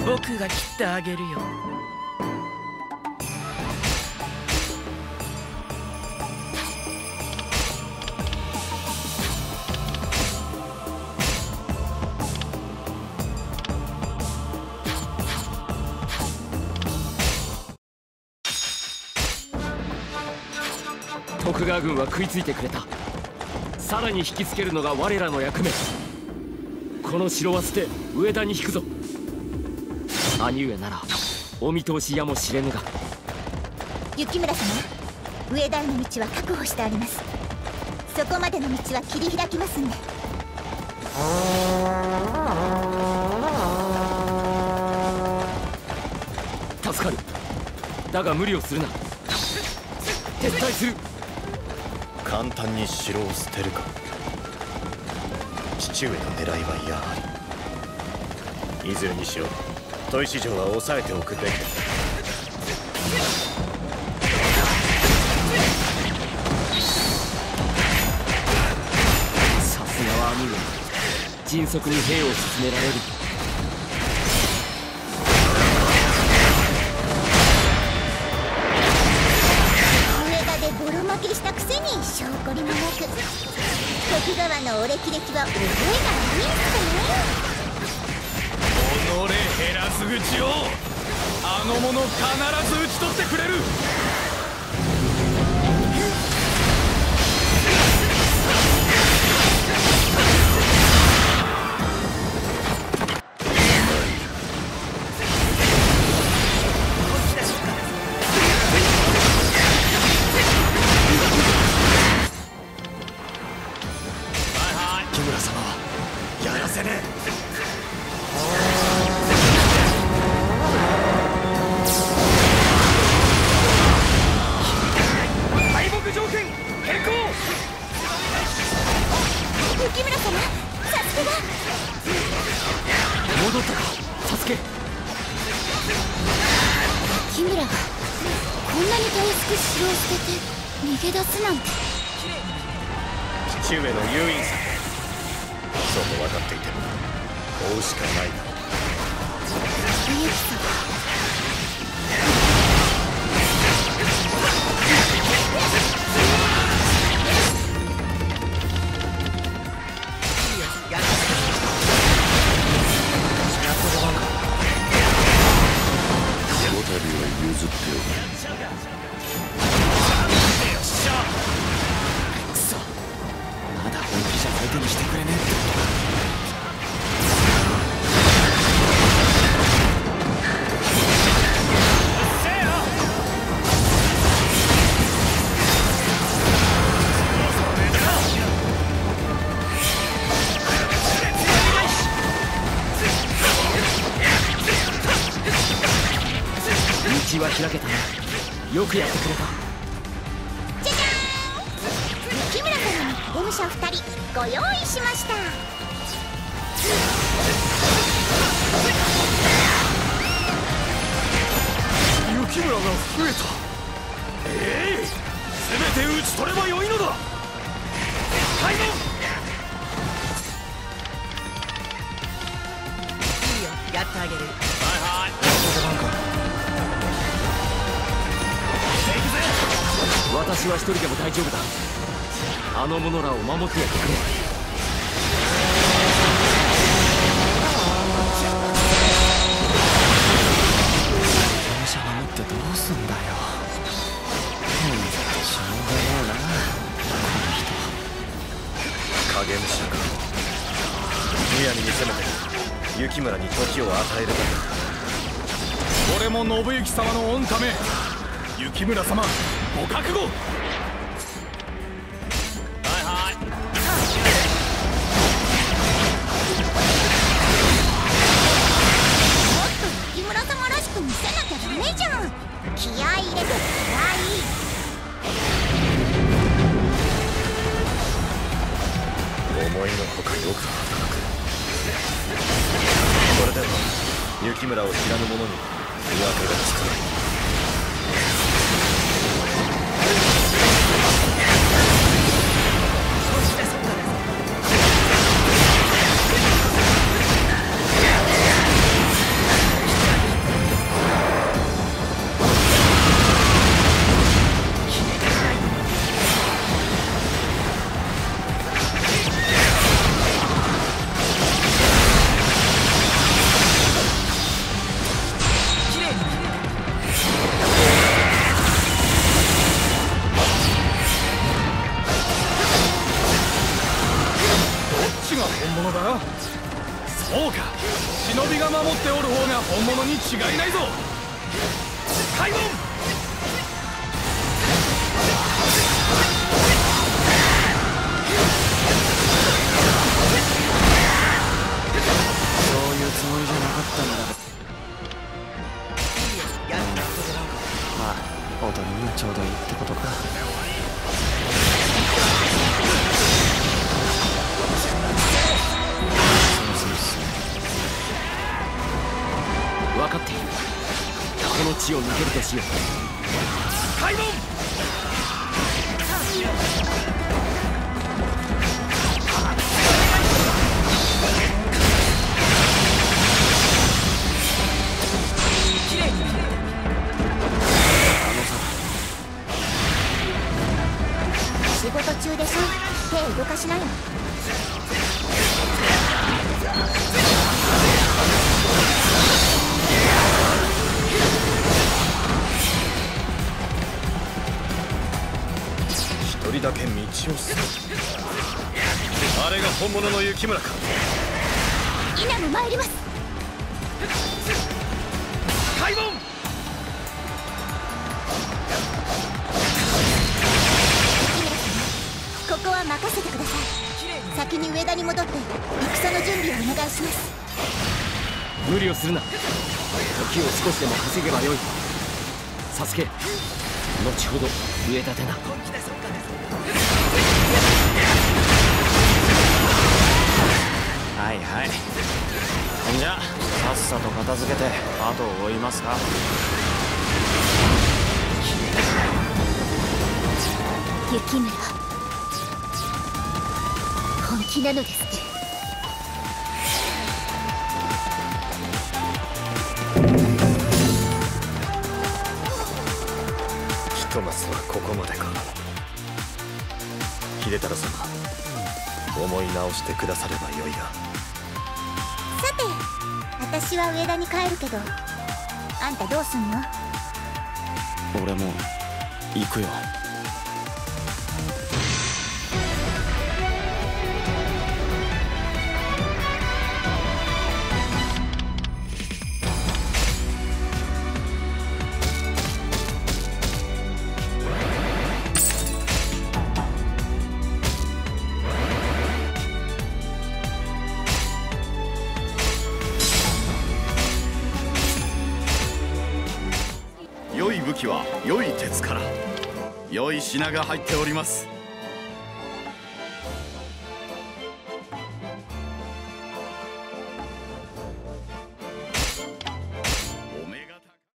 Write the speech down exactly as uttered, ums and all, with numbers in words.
僕が切ってあげるよ。 徳川軍は食いついてくれた。さらに引きつけるのが我らの役目。この城は捨て上田に引くぞ。兄上ならお見通しやもしれぬが。 雪村様、上田への道は確保してあります。そこまでの道は切り開きますんで。 助かる。だが無理をするな。撤退する。 簡単に城を捨てるか。父上の狙いはやはり。いずれにしろ砥石城は抑えておくべきだ。 さすがは兄上、迅速に兵を進められる。 ボロ負けしたくせに証拠りもなく、徳川のお歴々は覚えが悪いんす己減らす口をあの者必ず討ち取ってくれる。 父上の誘引策、そうと分かっていても追うしかないだろう。 この度は譲っておく。 本気じゃ相手にしてくれねえってことか。 道は開けたな。よくやってくれた。 じゃじゃーん、雪村様に影武者ふたりご用意しました。 雪村が増えた。ええー、全て討ち取ればよいのだ。開門。 いいよ、やってあげる。 はいはい。 私は一人でも大丈夫だ。あの者らを守ってやってくれ。 電車守ってどうすんだよ。ほんとしょうがねえなこの人。 影武者か。むやみに攻めて雪村に時を与えるだけ。 俺も信行様の御ため、雪村様ご覚悟。 気合い入れてください。 思いのほかよく働く。これでは雪村を知らぬ者に見分けがつかない。 のに違いないぞ。開門。 そういうつもりじゃなかったんだ。まあ踊りにはちょうどいいってことか。 分かっている。この地を抜けるとしよう。開門。 仕事中でしょ。手動かしなよ。 一人だけ道を捨て、あれが本物の雪村か。 イナも参ります。 開門。 ここは任せてください。先に上田に戻って戦の準備をお願いします。 無理をするな。時を少しでも稼げばよい。サスケ、後ほど上田でな。 はいはい。じゃあさっさと片付けて後を追いますか。 雪村、本気なのですね。 ひとまずはここまでか。秀太郎様、思い直してくださればよいが。 さて、私は上田に帰るけど、あんたどうすんの？ 俺も行くよ。 良い武器は良い鉄から。良い品が入っております。